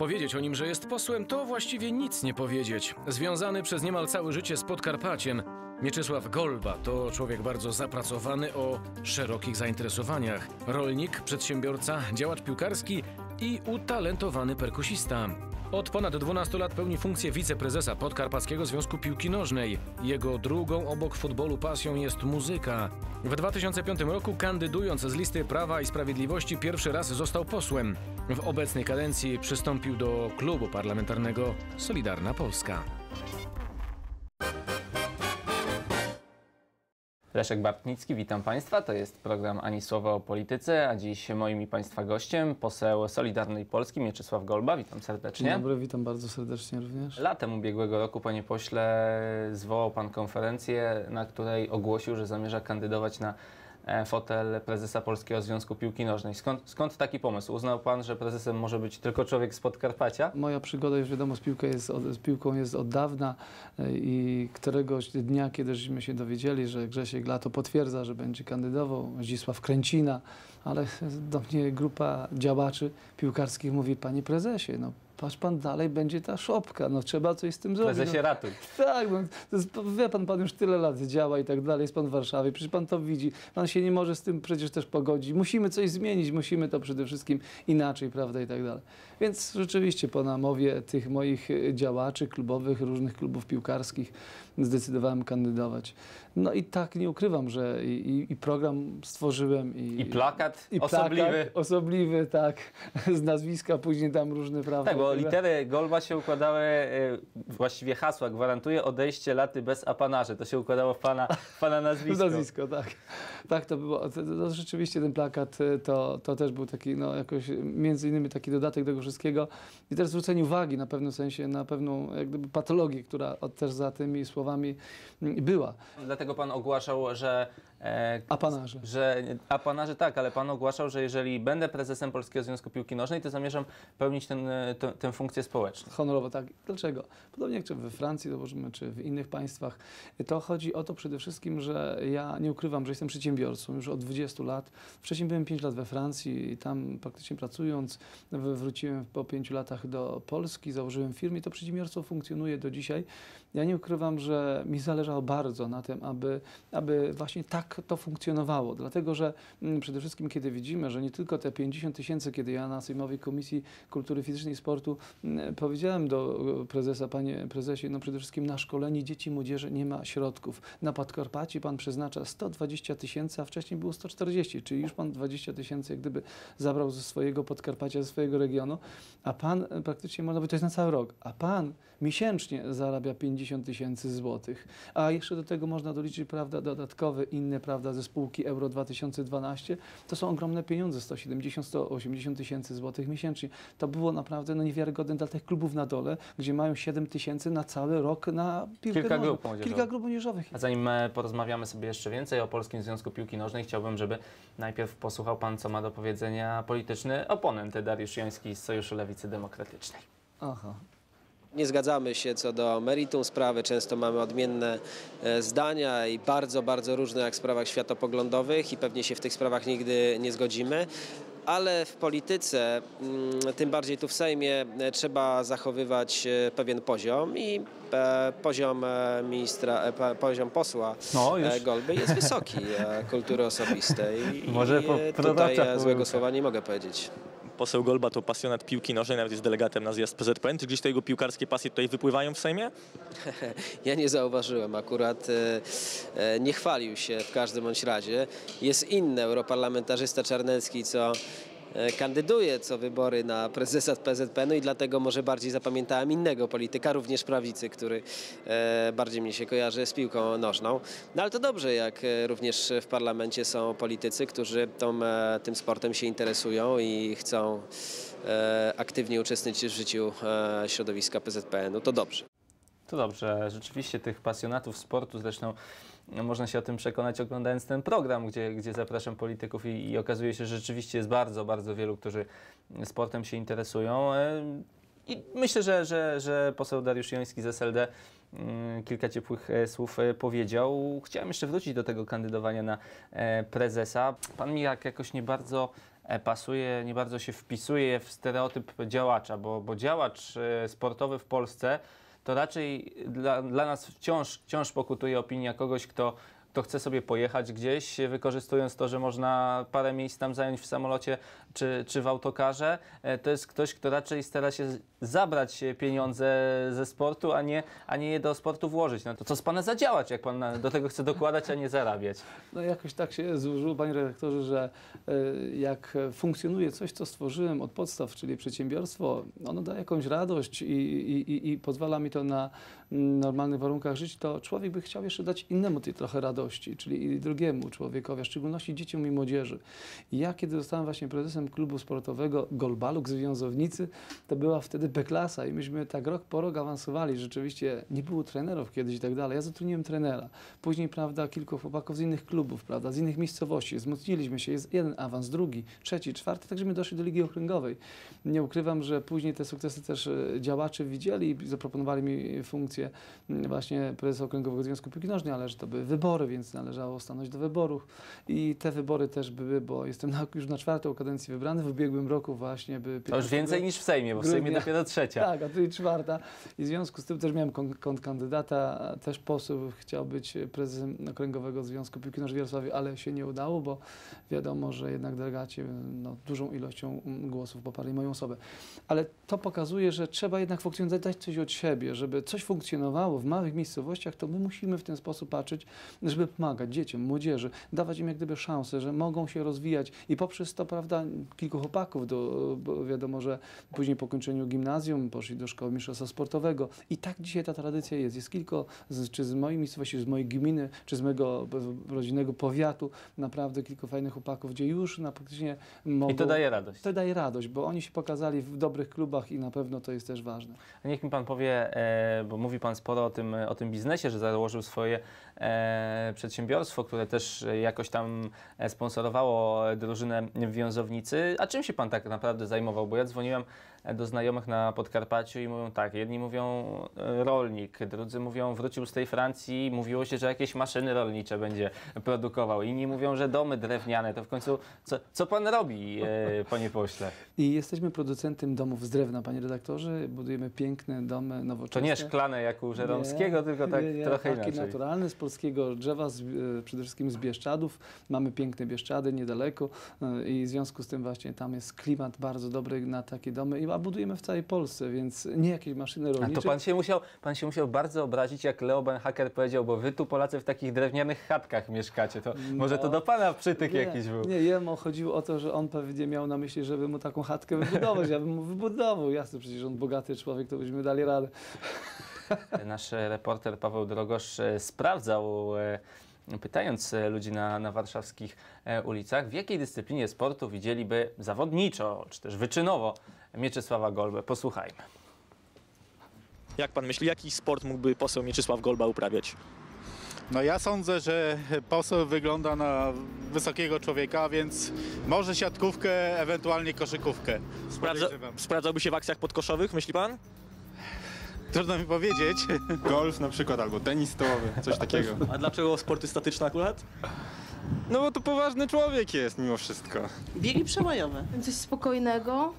Powiedzieć o nim, że jest posłem, to właściwie nic nie powiedzieć. Związany przez niemal całe życie z Podkarpaciem, Mieczysław Golba to człowiek bardzo zapracowany o szerokich zainteresowaniach. Rolnik, przedsiębiorca, działacz piłkarski i utalentowany perkusista. Od ponad 12 lat pełni funkcję wiceprezesa Podkarpackiego Związku Piłki Nożnej. Jego drugą obok futbolu pasją jest muzyka. W 2005 roku, kandydując z listy Prawa i Sprawiedliwości, pierwszy raz został posłem. W obecnej kadencji przystąpił do klubu parlamentarnego Solidarna Polska. Leszek Bartnicki, witam Państwa. To jest program Ani Słowa o Polityce, a dziś moim i Państwa gościem poseł Solidarnej Polski Mieczysław Golba. Witam serdecznie. Dzień dobry, witam bardzo serdecznie również. Latem ubiegłego roku, panie pośle, zwołał pan konferencję, na której ogłosił, że zamierza kandydować na fotel prezesa Polskiego Związku Piłki Nożnej. Skąd taki pomysł? Uznał pan, że prezesem może być tylko człowiek z Podkarpacia? Moja przygoda, już wiadomo, z piłką jest od dawna i któregoś dnia, kiedyśmy się dowiedzieli, że Grzesiek Lato potwierdza, że będzie kandydował, Zdzisław Kręcina, ale do mnie grupa działaczy piłkarskich mówi: panie prezesie, no patrz pan, dalej będzie ta szopka, no trzeba coś z tym zrobić. Prezesie, ratuj. Tak, no, to jest, wie pan już tyle lat działa i tak dalej, jest pan w Warszawie, przecież pan to widzi, pan się nie może z tym przecież też pogodzić, musimy coś zmienić, musimy to przede wszystkim inaczej, prawda, i tak dalej. Więc rzeczywiście po namowie tych moich działaczy klubowych, różnych klubów piłkarskich zdecydowałem kandydować. No i tak nie ukrywam, że i program stworzyłem i plakat osobliwy. Plakat osobliwy, tak, z nazwiska, później tam różne, prawda. Tak, bo litery Golba się układały, właściwie hasła gwarantuje odejście laty bez apanarzy. To się układało w pana nazwisko. Nazwisko, tak. Tak to było. To rzeczywiście ten plakat to też był taki, no jakoś między innymi taki dodatek do tego wszystkiego. I też zwrócenie uwagi na pewnym sensie, na pewną jak gdyby patologię, która też za tymi słowami była. Dlatego pan ogłaszał, że... Apanarze. Apanarze tak, ale pan ogłaszał, że jeżeli będę prezesem Polskiego Związku Piłki Nożnej, to zamierzam pełnić tę funkcję społeczną. Honorowo, tak. Dlaczego? Podobnie jak czy we Francji, czy w innych państwach, to chodzi o to przede wszystkim, że ja nie ukrywam, że jestem przedsiębiorcą już od 20 lat. Wcześniej byłem 5 lat we Francji i tam praktycznie pracując wróciłem po 5 latach do Polski, założyłem firmę i to przedsiębiorstwo funkcjonuje do dzisiaj. Ja nie ukrywam, że mi zależało bardzo na tym, aby właśnie tak to funkcjonowało. Dlatego, że przede wszystkim kiedy widzimy, że nie tylko te 50 000, kiedy ja na Sejmowej Komisji Kultury Fizycznej i Sportu powiedziałem do prezesa: panie prezesie, no przede wszystkim na szkolenie dzieci i młodzieży nie ma środków. Na Podkarpacie pan przeznacza 120 000, a wcześniej było 140, czyli już pan 20 000 jak gdyby zabrał ze swojego Podkarpacia, ze swojego regionu, a pan praktycznie, można powiedzieć, to jest na cały rok, a pan miesięcznie zarabia 50 000 złotych. A jeszcze do tego można doliczyć, prawda, dodatkowe inne, prawda, ze spółki Euro 2012. To są ogromne pieniądze, 170-180 000 złotych miesięcznie. To było naprawdę no, niewiarygodne dla tych klubów na dole, gdzie mają 7 000 na cały rok na piłkę nożną. Kilka grup młodzieżowych. A zanim porozmawiamy sobie jeszcze więcej o Polskim Związku Piłki Nożnej, chciałbym, żeby najpierw posłuchał pan, co ma do powiedzenia polityczny oponent Dariusz Joński z Sojuszu Lewicy Demokratycznej. Aha. Nie zgadzamy się co do meritum sprawy, często mamy odmienne zdania i bardzo różne jak w sprawach światopoglądowych i pewnie się w tych sprawach nigdy nie zgodzimy. Ale w polityce, tym bardziej tu w Sejmie, trzeba zachowywać pewien poziom i poziom posła Golby jest wysoki kultury osobistej. Może tutaj złego słowa nie mogę powiedzieć. Poseł Golba to pasjonat piłki nożnej, nawet jest delegatem na zjazd PZPN. Czy gdzieś te jego piłkarskie pasje tutaj wypływają w Sejmie? Ja nie zauważyłem, akurat nie chwalił się w każdym bądź razie. Jest inny europarlamentarzysta Czarnecki, co kandyduje co wybory na prezesa PZPN-u i dlatego może bardziej zapamiętałem innego polityka, również prawicy, który bardziej mnie się kojarzy z piłką nożną. No ale to dobrze, jak również w parlamencie są politycy, którzy tym sportem się interesują i chcą aktywnie uczestniczyć w życiu środowiska PZPN-u. To dobrze. To dobrze. Rzeczywiście tych pasjonatów sportu, zresztą można się o tym przekonać, oglądając ten program, gdzie zapraszam polityków i okazuje się, że rzeczywiście jest bardzo wielu, którzy sportem się interesują. I myślę, że poseł Dariusz Joński z SLD kilka ciepłych słów powiedział. Chciałem jeszcze wrócić do tego kandydowania na prezesa. Pan mi jakoś nie bardzo pasuje, nie bardzo się wpisuje w stereotyp działacza, bo działacz sportowy w Polsce to raczej dla nas wciąż pokutuje opinia kogoś, kto chce sobie pojechać gdzieś, wykorzystując to, że można parę miejsc tam zająć w samolocie czy w autokarze. To jest ktoś, kto raczej stara się zabrać pieniądze ze sportu, a nie je do sportu włożyć. No to co z pana za działacz, jak pan do tego chce dokładać, a nie zarabiać? No jakoś tak się złożyło, panie redaktorze, że jak funkcjonuje coś, co stworzyłem od podstaw, czyli przedsiębiorstwo, ono da jakąś radość i pozwala mi to na normalnych warunkach żyć, to człowiek by chciał jeszcze dać innemu tej trochę radości, czyli drugiemu człowiekowi, a w szczególności dzieciom i młodzieży. I ja, kiedy zostałem właśnie prezesem klubu sportowego Golbaluk z Wiązownicy, to była wtedy B-klasa i myśmy tak rok po rok awansowali. Rzeczywiście nie było trenerów kiedyś i tak dalej. Ja zatrudniłem trenera. Później, prawda, kilku chłopaków z innych klubów, prawda, z innych miejscowości. Wzmocniliśmy się. Jest jeden awans, drugi, trzeci, czwarty, tak żeśmy doszli do Ligi Okręgowej. Nie ukrywam, że później te sukcesy też działacze widzieli i zaproponowali mi funkcję właśnie prezesa Okręgowego Związku Piłki Nożnej, ale że to były wybory, więc należało stanąć do wyborów. I te wybory też były, bo jestem już na 4. kadencję wybrany w ubiegłym roku właśnie. To już więcej niż w Sejmie, bo w Sejmie dopiero 3. Tak, a tu i 4. I w związku z tym też miałem kontrkandydata, też poseł chciał być prezesem Okręgowego Związku Piłki Nożnej w Jarosławiu, ale się nie udało, bo wiadomo, że jednak delegaci dużą ilością głosów poparli moją osobę. Ale to pokazuje, że trzeba jednak funkcjonować, dać coś od siebie, żeby coś funkcjonowało w małych miejscowościach, to my musimy w ten sposób patrzeć, żeby pomagać dzieciom, młodzieży, dawać im jak gdyby szansę, że mogą się rozwijać i poprzez to, prawda, kilku chłopaków, bo wiadomo, że później po kończeniu gimnazjum poszli do szkoły mistrzostwa sportowego i tak dzisiaj ta tradycja jest. Jest kilku, czy z mojej miejscowości, z mojej gminy, czy z mojego rodzinnego powiatu, naprawdę kilku fajnych chłopaków, gdzie już praktycznie mogą... I to daje radość. To daje radość, bo oni się pokazali w dobrych klubach i na pewno to jest też ważne. Niech mi pan powie, bo mówi pan sporo o tym biznesie, że założył swoje przedsiębiorstwo, które też jakoś tam sponsorowało drużynę w Wiązownicy. A czym się pan tak naprawdę zajmował? Bo ja dzwoniłem do znajomych na Podkarpaciu i mówią tak, jedni mówią rolnik, drudzy mówią wrócił z tej Francji, mówiło się, że jakieś maszyny rolnicze będzie produkował, inni mówią, że domy drewniane. To w końcu co pan robi, panie pośle? I jesteśmy producentem domów z drewna, panie redaktorze. Budujemy piękne domy nowoczesne. To nie szklane jak u Żeromskiego, tylko tak trochę takie inaczej. naturalne, z polskiego drzewa, przede wszystkim z Bieszczadów. Mamy piękne Bieszczady niedaleko i w związku z tym właśnie tam jest klimat bardzo dobry na takie domy, a budujemy w całej Polsce, więc nie jakieś maszyny rolnicze. A to pan się musiał bardzo obrazić, jak Leo Benhaker powiedział, bo wy tu Polacy w takich drewnianych chatkach mieszkacie. To może to do pana przytyk jakiś był. Nie, jemu chodziło o to, że on pewnie miał na myśli, żeby mu taką chatkę wybudować. Ja bym mu wybudował. Jasne, przecież on bogaty człowiek, to byśmy dali radę. Nasz reporter Paweł Drogosz sprawdzał, pytając ludzi na warszawskich ulicach, w jakiej dyscyplinie sportu widzieliby zawodniczo, czy też wyczynowo Mieczysława Golbę. Posłuchajmy. Jak pan myśli, jaki sport mógłby poseł Mieczysław Golba uprawiać? No ja sądzę, że poseł wygląda na wysokiego człowieka, więc może siatkówkę, ewentualnie koszykówkę. Podejrzewam. Sprawdzałby się w akcjach podkoszowych, myśli pan? Trudno mi powiedzieć. Golf na przykład, albo tenis stołowy, coś takiego. A dlaczego sporty statyczne akurat? No bo to poważny człowiek jest mimo wszystko. Biegi przełajowe. Coś spokojnego.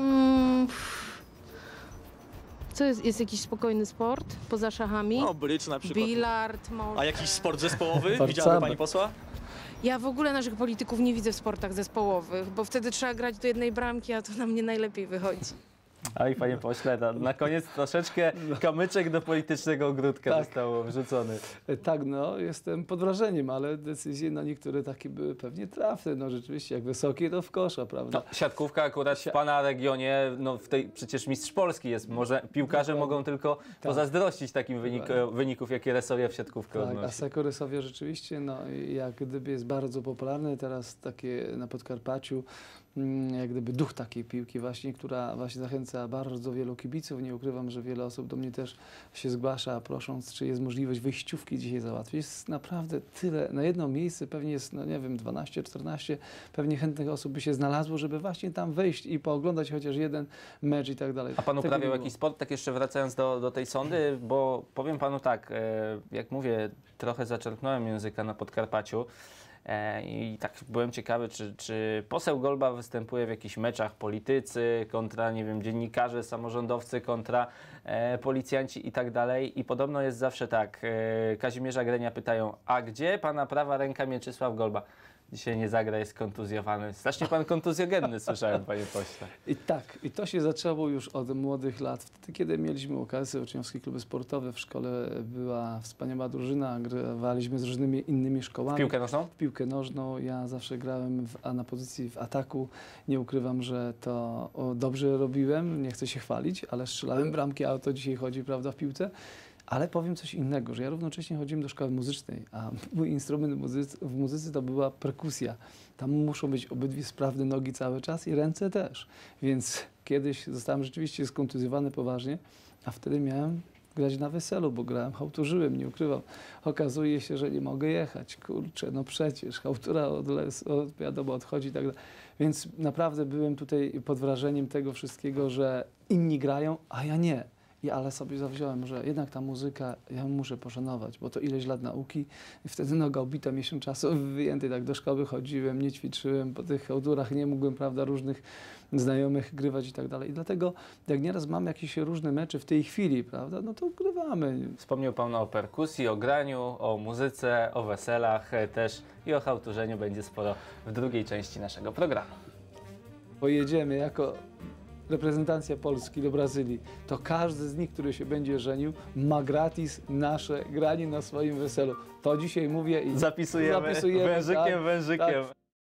Co jest? Jest jakiś spokojny sport poza szachami? No, brydż na przykład. Billard może. A jakiś sport zespołowy? Warcaby. Widziałaby pani posła? Ja w ogóle naszych polityków nie widzę w sportach zespołowych, bo wtedy trzeba grać do jednej bramki, a to nam nie najlepiej wychodzi. Oj, panie pośle, na koniec troszeczkę kamyczek do politycznego ogródka Tak. został wrzucony. Tak, no, jestem pod wrażeniem, ale decyzje na niektóre takie były pewnie trafne. No rzeczywiście, jak wysokie, to w kosza, prawda? No, siatkówka akurat w pana regionie, no w tej przecież mistrz Polski jest, może piłkarze mogą tylko pozazdrościć takim wyników, jakie Resowie w siatkówkę Tak, a odnosi. Sekorysowie rzeczywiście, no, jak gdyby jest bardzo popularny teraz takie na Podkarpaciu, jak gdyby duch takiej piłki właśnie, która właśnie zachęca bardzo wielu kibiców. Nie ukrywam, że wiele osób do mnie też się zgłasza, prosząc, czy jest możliwość wyjściówki dzisiaj załatwić. Jest naprawdę tyle, na jedno miejsce pewnie jest, no nie wiem, 12, 14, pewnie chętnych osób by się znalazło, żeby właśnie tam wejść i pooglądać chociaż jeden mecz i tak dalej. A pan Tego uprawiał nie było. jakiś sport, tak jeszcze wracając do tej sądy, bo powiem panu tak, jak mówię, trochę zaczerpnąłem języka na Podkarpaciu I tak byłem ciekawy, czy poseł Golba występuje w jakichś meczach politycy kontra, nie wiem, dziennikarze, samorządowcy kontra policjanci i tak dalej. I podobno jest zawsze tak, Kazimierza Grenia pytają, a gdzie pana prawa ręka Mieczysław Golba? Dzisiaj nie zagra, jest kontuzjowany. Strasznie pan kontuzjogenny, słyszałem, panie pośle. I tak, i to się zaczęło już od młodych lat. Wtedy, kiedy mieliśmy okazję, uczniowskie kluby sportowe, w szkole była wspaniała drużyna, grywaliśmy z różnymi innymi szkołami. W piłkę nożną? W piłkę nożną. Ja zawsze grałem na pozycji w ataku. Nie ukrywam, że to dobrze robiłem, nie chcę się chwalić, ale strzelałem bramki, a o to dzisiaj chodzi, prawda, w piłce. Ale powiem coś innego, że ja równocześnie chodziłem do szkoły muzycznej, a mój instrument w muzyce to była perkusja. Tam muszą być obydwie sprawne nogi cały czas i ręce też. Więc kiedyś zostałem rzeczywiście skontuzjowany poważnie, a wtedy miałem grać na weselu, bo grałem, chałturzyłem, nie ukrywam. Okazuje się, że nie mogę jechać. Kurczę, no przecież chałtura wiadomo, odchodzi i tak dalej. Więc naprawdę byłem tutaj pod wrażeniem tego wszystkiego, że inni grają, a ja nie. Ale sobie zawziąłem, że jednak ta muzyka, ja muszę poszanować, bo to ileś lat nauki. I wtedy noga obita, miesiąc czasu wyjęty, tak do szkoły chodziłem, nie ćwiczyłem, po tych chałturach nie mógłbym, prawda, różnych znajomych grywać i tak dalej. I dlatego, jak nieraz mamy jakieś różne mecze w tej chwili, prawda, no to grywamy. Wspomniał pan o perkusji, o graniu, o muzyce, o weselach też i o chałturzeniu będzie sporo w drugiej części naszego programu. Pojedziemy jako reprezentacja Polski do Brazylii, to każdy z nich, który się będzie żenił, ma gratis nasze granie na swoim weselu. To dzisiaj mówię i Zapisujemy zapisujemy wężykiem, tak, wężykiem. Tak.